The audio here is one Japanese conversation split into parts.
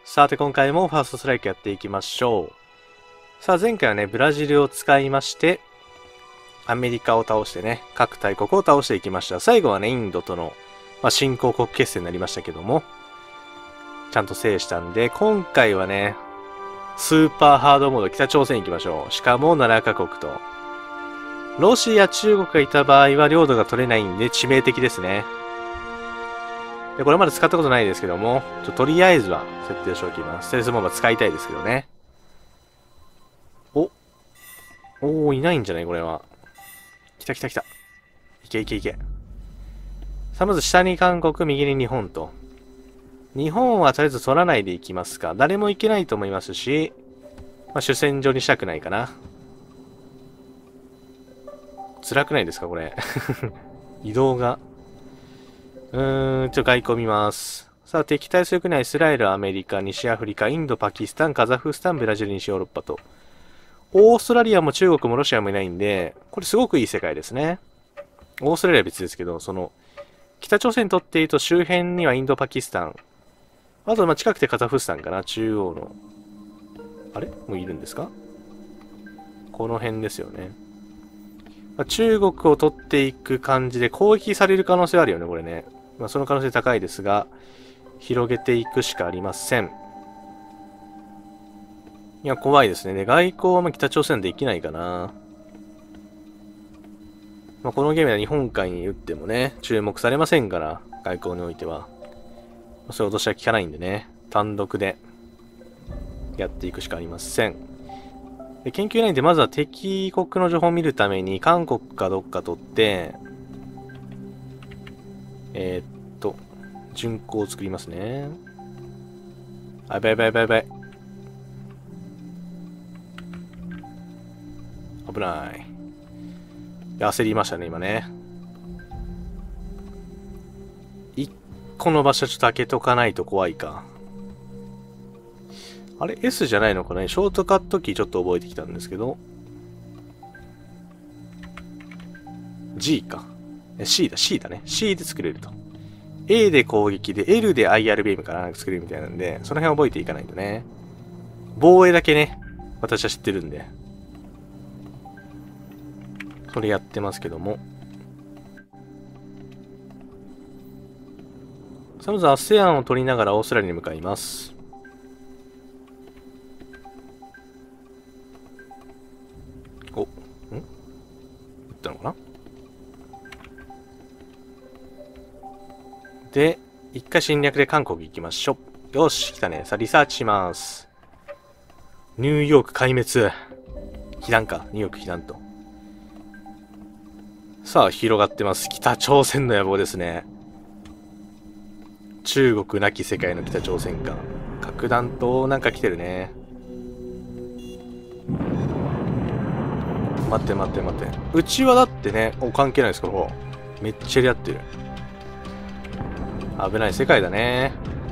さて今回もファーストストライクやっていきましょう。さあ前回はね、ブラジルを使いまして、アメリカを倒してね、各大国を倒していきました。最後はね、インドとの、新興国決戦になりましたけども、ちゃんと制したんで、今回はね、スーパーハードモード北朝鮮行きましょう。しかも7カ国と。ロシア、中国がいた場合は領土が取れないんで致命的ですね。で、これまで使ったことないですけども、とりあえずは設定しておきます。ステルスボンバー使いたいですけどね。おー、いないんじゃないこれは。来た来た来た。いけいけいけ。さあ、まず下に韓国、右に日本と。日本はとりあえず取らないでいきますか。誰も行けないと思いますし、主戦場にしたくないかな。辛くないですかこれ。移動が。外交見ます。さあ、敵対する国はイスラエル、アメリカ、西アフリカ、インド、パキスタン、カザフスタン、ブラジル、西ヨーロッパと。オーストラリアも中国もロシアもいないんで、これすごくいい世界ですね。オーストラリアは別ですけど、北朝鮮にとっていると周辺にはインド、パキスタン。あと、近くてカザフスタンかな、中央の。あれもういるんですかこの辺ですよね。中国を取っていく感じで攻撃される可能性はあるよね、これね。その可能性高いですが、広げていくしかありません。いや、怖いですね。で、外交は北朝鮮できないかな。このゲームは日本海に打ってもね、注目されませんから、外交においては。そういう脅しは効かないんでね、単独でやっていくしかありません。で、研究内でまずは敵国の情報を見るために、韓国かどっか取って、巡航を作りますね。あ、やばいやばいやばいやばい。危ない。焦りましたね、今ね。一個の場所ちょっと開けとかないと怖いか。あれ ?S じゃないのかねショートカットキーちょっと覚えてきたんですけど。G か。C だね。C で作れると。A で攻撃で L で IRBM かな作れるみたいなんで、その辺覚えていかないとね。防衛だけね、私は知ってるんで。それやってますけども。さあまず ASEAN を取りながらオーストラリアに向かいます。お、撃ったのかなで、一回侵略で韓国行きましょう。よし、来たね。さあ、リサーチします。ニューヨーク壊滅。被弾か。ニューヨーク被弾と。さあ、広がってます。北朝鮮の野望ですね。中国なき世界の北朝鮮か。核弾頭なんか来てるね。待って待って待って。うちはだってね、関係ないですから、ほら。めっちゃやってる。危ない世界だね。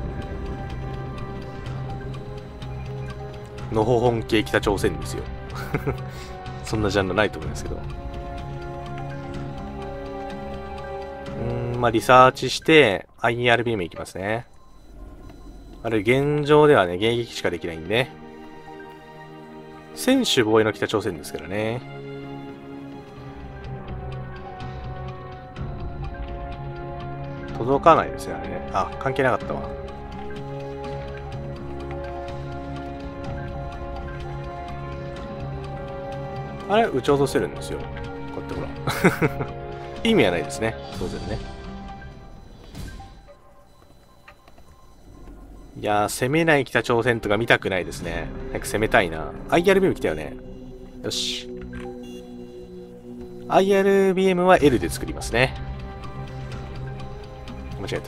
のほほん系北朝鮮ですよ。そんなジャンルないと思いますけど。リサーチして、IRBM 行きますね。あれ、現状ではね、迎撃しかできないんで。専守防衛の北朝鮮ですからね。届かないですよね。あ、関係なかったわ。あれ、撃ち落とせるんですよ。こうやってほら。意味はないですね。当然ね。いやー、攻めない北朝鮮とか見たくないですね。早く攻めたいな。IRBM 来たよね。よし。IRBM は L で作りますね。間違えた。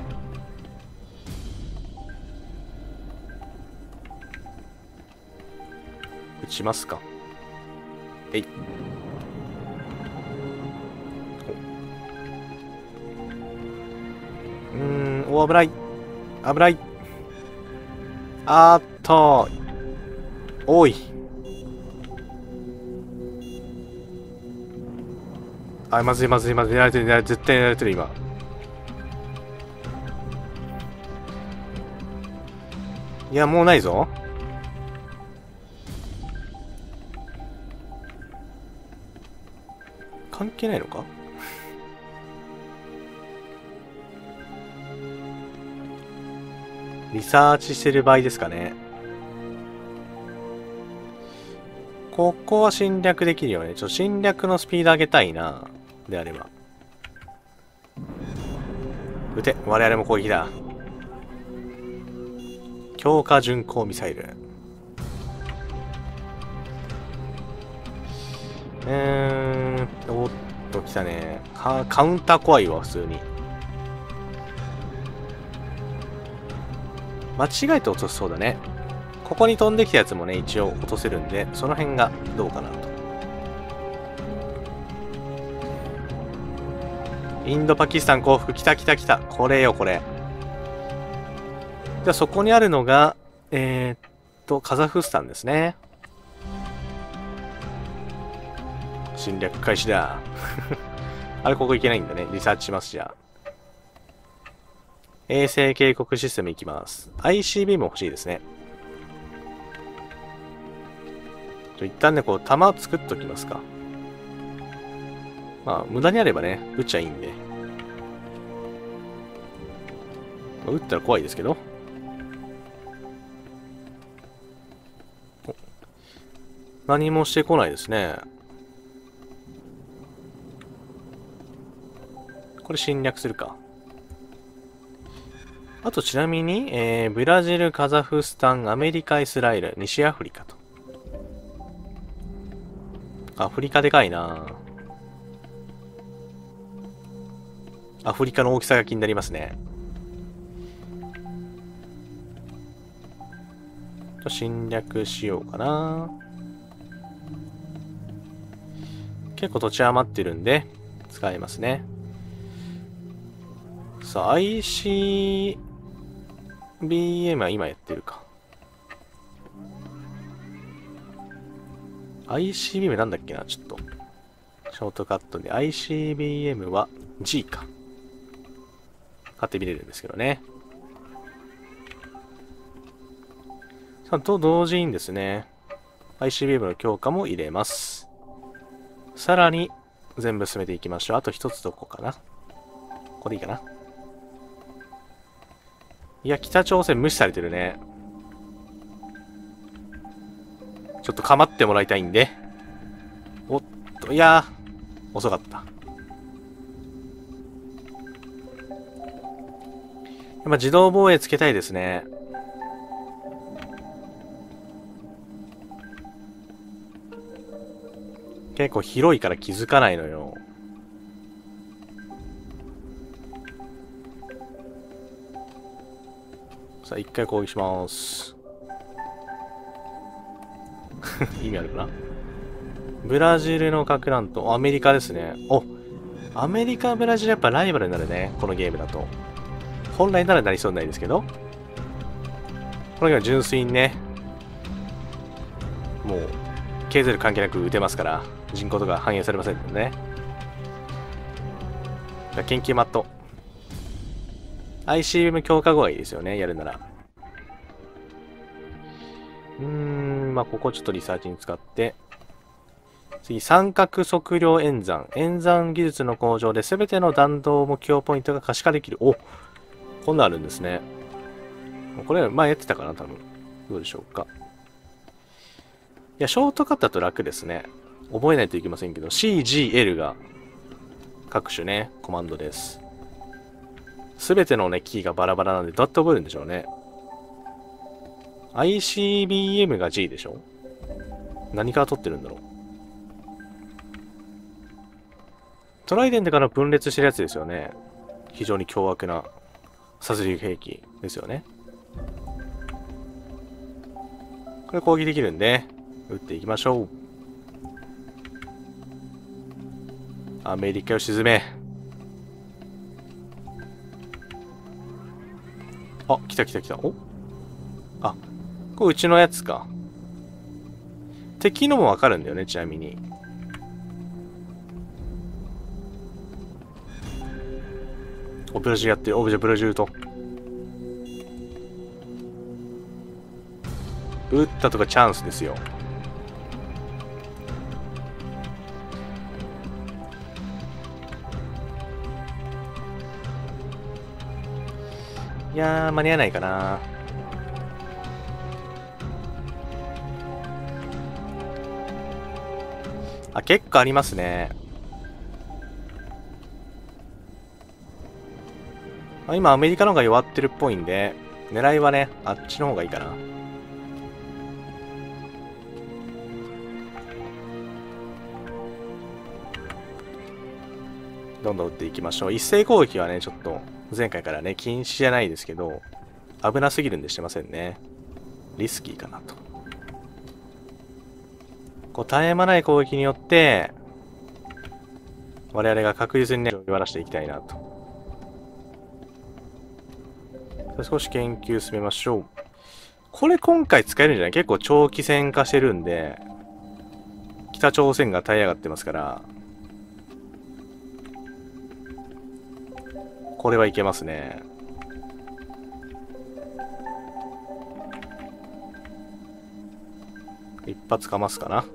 撃ちますか。えい。お、危ない。危ない。あーっと。おい。あ、まずいまずいまずい。やられてる、絶対やられてる、今。 いや、もうないぞ。関係ないのか。リサーチしてる場合ですかね。ここは侵略できるよね。侵略のスピード上げたいな。であれば。撃て。我々も攻撃だ。強化巡航ミサイル。おっと、来たね。カウンター怖いわ、普通に。間違えて落としそうだね。ここに飛んできたやつもね、一応落とせるんで、その辺がどうかなと。インドパキスタン降伏、来た来た来た。これよ、これ。じゃあそこにあるのが、カザフスタンですね。侵略開始だ。あれ、ここ行けないんだね。リサーチします、じゃあ。衛星警告システム行きます。ICB も欲しいですね。一旦ね、こう、弾作っときますか。まあ、無駄にあればね、撃っちゃいいんで。まあ、撃ったら怖いですけど。何もしてこないですね。これ侵略するか。あとちなみに、ブラジル、カザフスタン、アメリカ、イスラエル、西アフリカと。アフリカでかいな。アフリカの大きさが気になりますね。侵略しようかな。結構土地余ってるんで、使えますね。さあ、ICBM は今やってるか。ICBM なんだっけな、ちょっと。ショートカットで ICBM は G か。買ってみれるんですけどね。さあ、と同時にですね、ICBM の強化も入れます。さらに、全部進めていきましょう。あと一つどこかな。これいいかな。いや、北朝鮮無視されてるね。ちょっと構ってもらいたいんで。おっと、いやー、遅かった。やっぱ自動防衛つけたいですね。結構広いから気づかないのよ。さあ、一回攻撃します。意味あるかな。ブラジルの核弾頭、アメリカですね。お、アメリカ、ブラジルやっぱライバルになるね。このゲームだと。本来ならなりそうにないですけど。このゲームは純粋にね、もう、経済力関係なく撃てますから、人口とか反映されませんのでね。研究マット。ICBM 強化後がいいですよね、やるなら。まあ、ここちょっとリサーチに使って。次、三角測量演算。演算技術の向上で全ての弾道目標ポイントが可視化できる。お、こんなんあるんですね。これ、前やってたかな、多分。どうでしょうか。いや、ショートカットだと楽ですね。覚えないといけませんけど、CGL が各種ね、コマンドです。全てのね、キーがバラバラなんで、どうやって覚えるんでしょうね。ICBM が G でしょ。何から取ってるんだろう。トライデントから分裂してるやつですよね。非常に凶悪な殺戮兵器ですよね。これ攻撃できるんで、撃っていきましょう。アメリカを沈め。あ、来た来た来た。お、あ、これうちのやつか。敵のもわかるんだよね、ちなみに。オブラジルやってる、オブジェブラジルと。 撃ったとかチャンスですよ。いやー、間に合わないかな。あ、結構ありますね。今アメリカの方が弱ってるっぽいんで、狙いはね、あっちの方がいいかな。どんどん撃っていきましょう。一斉攻撃はね、ちょっと前回からね、禁止じゃないですけど、危なすぎるんでしてませんね。リスキーかなと。こう、絶え間ない攻撃によって、我々が確実にね、弱らしていきたいなと。少し研究進めましょう。これ今回使えるんじゃない？結構長期戦化してるんで、北朝鮮が耐え上がってますから、これはいけますね。一発かますかな。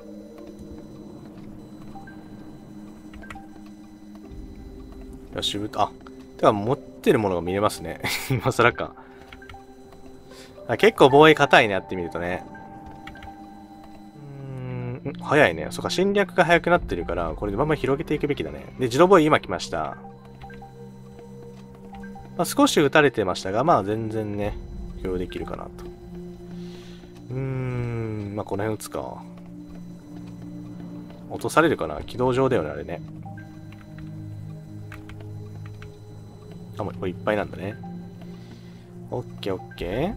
よし、あ、てか持ってるものが見れますね。今更か。結構防衛硬いね、やってみるとね。早いね。そっか、侵略が早くなってるから、これでバンバン広げていくべきだね。で、自動防衛今来ました。まあ、少し撃たれてましたが、まあ全然ね、許容できるかなと。まあこの辺撃つか。落とされるかな？軌道上だよね、あれね。あ、もうこれいっぱいなんだね。オッケーオッケー。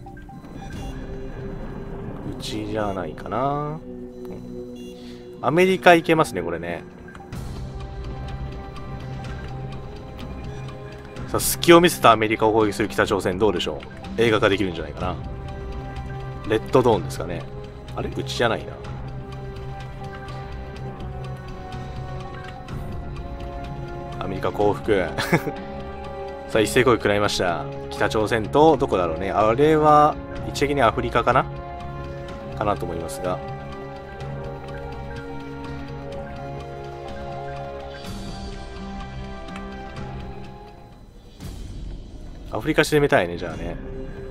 うちじゃないかな。アメリカ行けますね、これね。さあ、隙を見せたアメリカを攻撃する北朝鮮どうでしょう？映画化できるんじゃないかな。レッドドーンですかね。あれうちじゃないな。アメリカ降伏。さあ、一斉攻撃食らいました。北朝鮮と、どこだろうね。あれは、一的にアフリカかなと思いますが。アフリカ攻めたいね、じゃあね。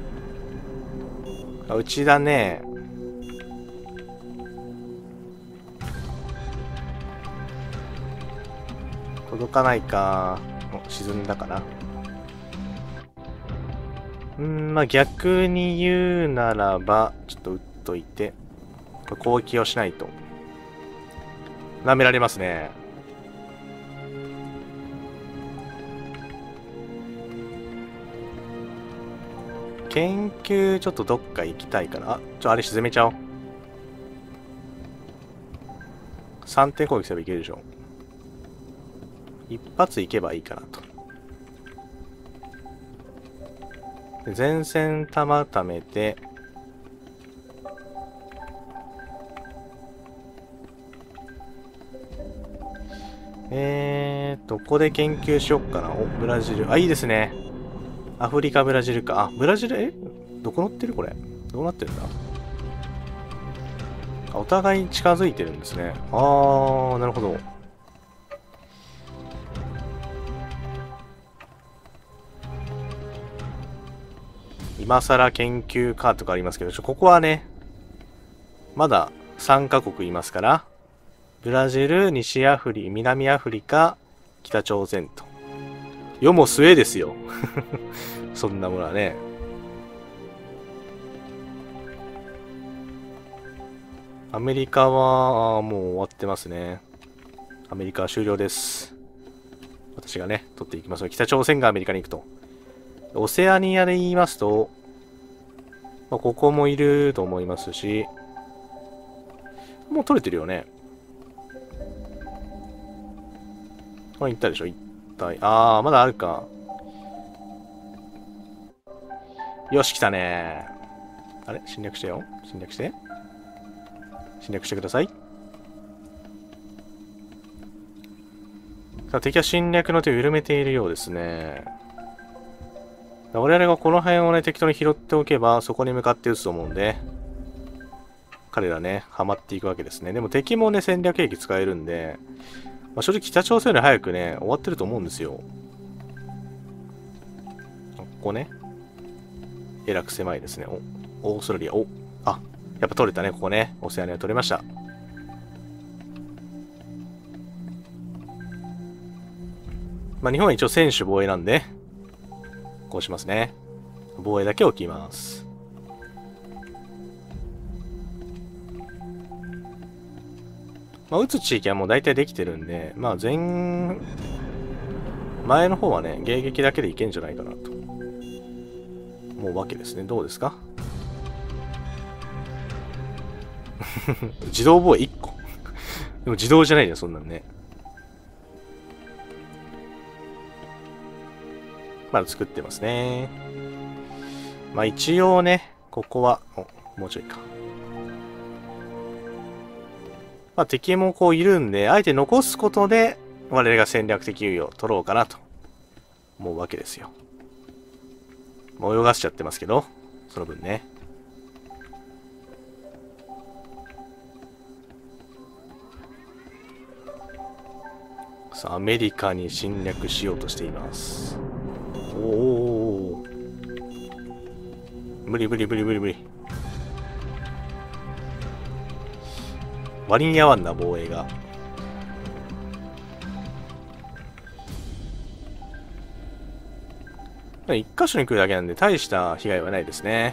うちだね。届かないか。沈んだかな。まあ逆に言うならば、ちょっと撃っといて、これ攻撃をしないと。舐められますね。研究ちょっとどっか行きたいかな。あれ沈めちゃおう。3点攻撃すればいけるでしょ。一発いけばいいかなと。前線弾貯めて、どこで研究しよっかな。お、ブラジル。あ、いいですね。アフリカ、ブラジルか。あ、ブラジル、どこ乗ってるこれ。どうなってるんだ？お互い近づいてるんですね。あー、なるほど。今更研究かとかありますけど、ここはね、まだ3カ国いますから、ブラジル、南アフリカ、北朝鮮と。世も末ですよ。そんなものはね。アメリカは、もう終わってますね。アメリカは終了です。私がね、取っていきます。北朝鮮がアメリカに行くと。オセアニアで言いますと、まあ、ここもいると思いますし、もう取れてるよね。行ったでしょ、一体。あー、まだあるか。よし、来たね。あれ侵略してよ。侵略して。侵略してください。さあ、敵は侵略の手を緩めているようですね。 我々がこの辺をね、適当に拾っておけば、そこに向かって撃つと思うんで、彼らね、ハマっていくわけですね。でも敵もね、戦略兵器使えるんで、まあ、正直北朝鮮より早くね、終わってると思うんですよ。ここね。えらく狭いですね。オーストラリア。あ、やっぱ取れたね、ここね。オセアニア取れました。まあ、日本は一応専守防衛なんで、こうしますね。防衛だけ置きます。まあ、撃つ地域はもう大体できてるんで、まあ、前の方はね、迎撃だけでいけんじゃないかなと思うわけですね。どうですか？自動防衛1個。でも自動じゃないじゃん、そんなんね。まだ作ってますね。まあ一応ね、ここは、もうちょいか。まあ敵もこういるんで、あえて残すことで、我々が戦略的優位を取ろうかなと思うわけですよ。もう泳がしちゃってますけど、その分ね。さあ、アメリカに侵略しようとしています。おお、無理無理無理無理無理。割に合わんな、防衛が。一箇所に来るだけなんで大した被害はないですね。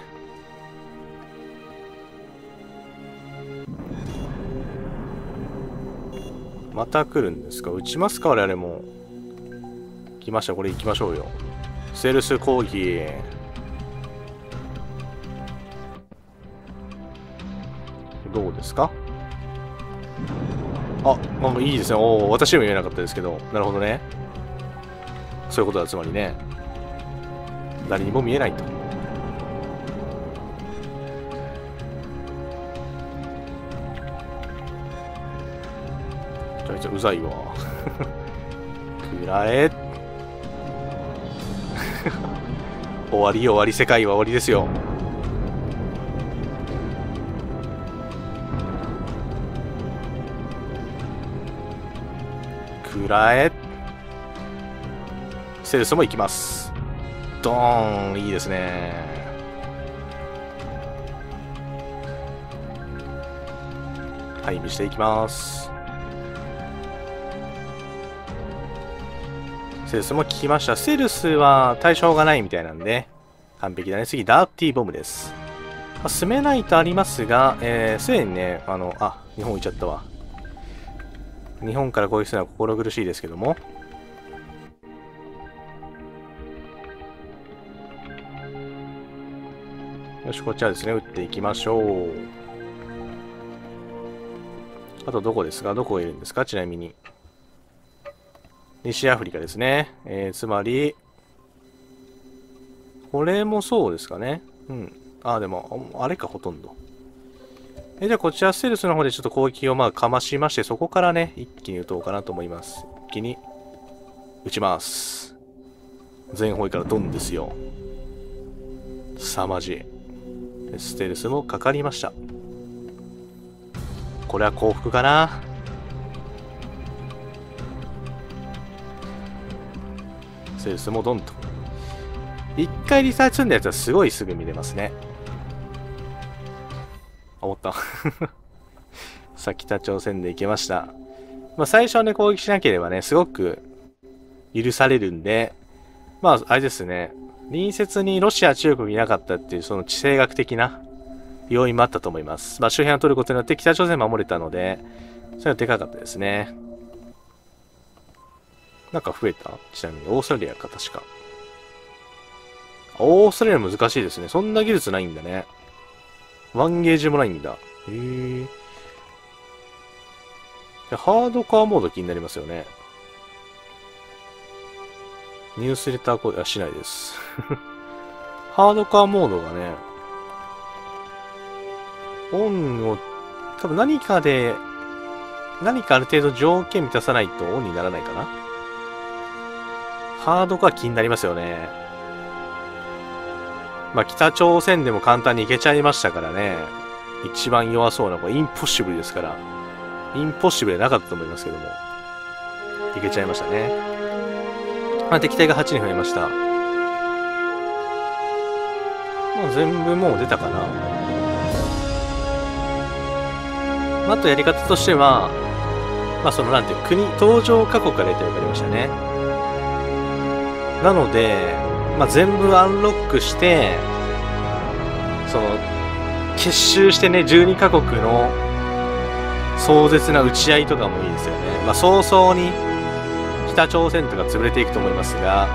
また来るんですか？撃ちますか？我々も。来ました。これ行きましょうよ。ステルス攻撃。どうですか？あ、まあ、いいですね。おお、私も言えなかったですけど。なるほどね。そういうことだ、つまりね。誰にも見えないと。あいつうざいわ。くらえ。終わり終わり、世界は終わりですよ。くらえ。セルスも行きます。ドーン、いいですね。配備していきます。セルスも効きました。セルスは対象がないみたいなんで、完璧だね。次、ダーティーボムです。進めないとありますが、すでにね、日本行っちゃったわ。日本から攻撃するのは心苦しいですけども。よし、こちらですね、撃っていきましょう。あとどこですか？どこがいるんですか？ちなみに。西アフリカですね。つまり、これもそうですかね。うん。でも、あれか、ほとんど。じゃあ、こちらステルスの方でちょっと攻撃をかましまして、そこからね、一気に撃とうかなと思います。一気に、撃ちます。全方位からドンですよ。凄まじい。ステルスもかかりました。これは降伏かな。ステルスもドンと。一回リサーチ積んだやつはすごいすぐ見れますね。思った。さあ、北朝鮮で行けました。最初はね、攻撃しなければね、すごく許されるんで、あれですね。隣接にロシア、中国いなかったっていう、その地政学的な要因もあったと思います。周辺を取ることによって北朝鮮守れたので、それはでかかったですね。なんか増えた？ちなみに、オーストラリアか、確か。オーストラリア難しいですね。そんな技術ないんだね。ワンゲージもないんだ。へえ。ハードコアモード気になりますよね。ニュースレターコード、しないです。ハードコアモードがね、オンを、多分何かある程度条件満たさないとオンにならないかな。ハードコア気になりますよね。 まあ、北朝鮮でも簡単に行けちゃいましたからね。一番弱そうな、これインポッシブルですから。インポッシブルなかったと思いますけども。いけちゃいましたね。まあ、敵対が8に増えました。まあ、全部もう出たかな。あとやり方としては、まあそのなんていう国、登場過去から入れて分かりましたね。なので、まあ全部アンロックして、その、結集してね、12カ国の壮絶な打ち合いとかもいいですよね。まあ早々に北朝鮮とか潰れていくと思いますが、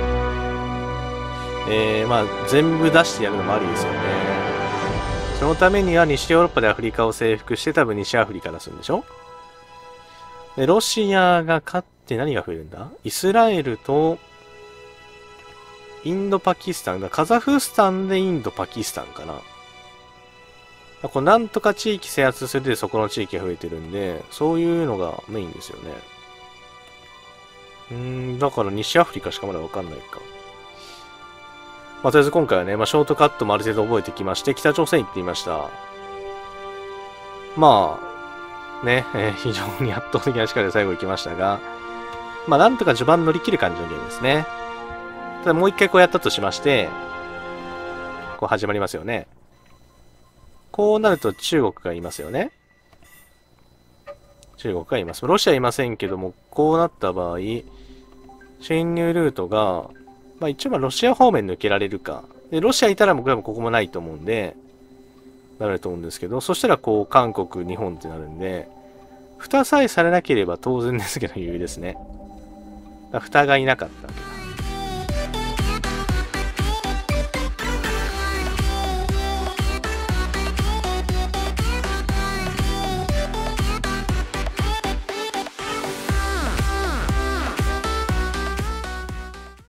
まあ全部出してやるのもありですよね。そのためには西ヨーロッパでアフリカを征服して多分西アフリカ出すんでしょ。で、ロシアが勝って何が増えるんだ？イスラエルとインドパキスタンだ。カザフスタンでインドパキスタンかな。これなんとか地域制圧するでそこの地域が増えてるんで、そういうのがメインですよね。だから西アフリカしかまだわかんないか。まあ、とりあえず今回はね、まあ、ショートカットもある程度覚えてきまして、北朝鮮行ってみました。まあ、ね、非常に圧倒的な力で最後行きましたが、まあ、なんとか序盤乗り切る感じのゲームですね。ただもう一回こうやったとしまして、こう始まりますよね。こうなると中国がいますよね。中国がいます。ロシアいませんけども、こうなった場合、侵入ルートが、まあ一応ロシア方面抜けられるか。で、ロシアいたら僕はここもないと思うんで、なると思うんですけど、そしたらこう、韓国、日本ってなるんで、蓋さえされなければ当然ですけど、余裕ですね。蓋がいなかったわけで